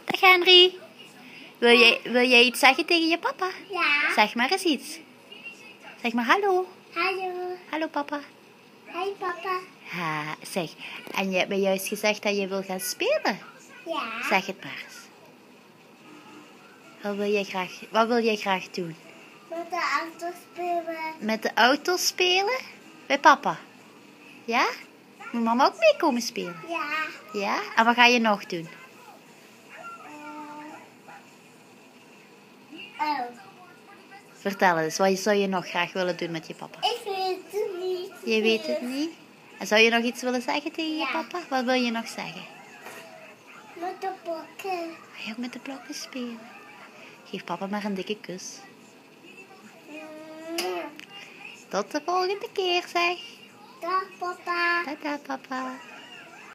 Dag Henry. Wil jij iets zeggen tegen je papa? Ja. Zeg maar eens iets. Zeg maar hallo. Hallo. Hallo papa. Hey papa. Ha, zeg. En je hebt me juist gezegd dat je wil gaan spelen. Ja. Zeg het maar eens. Wat wil jij graag doen? Met de auto spelen. Met de auto spelen? Bij papa? Ja? Moet mama ook mee komen spelen? Ja. Ja? En wat ga je nog doen? Oh. Vertel eens, wat zou je nog graag willen doen met je papa? Ik weet het niet. Je weet het niet? En zou je nog iets willen zeggen tegen je Ja. papa? Wat wil je nog zeggen? Met de blokken. Ga je ook met de blokken spelen? Geef papa maar een dikke kus. Tot de volgende keer zeg. Dag papa. Tada papa.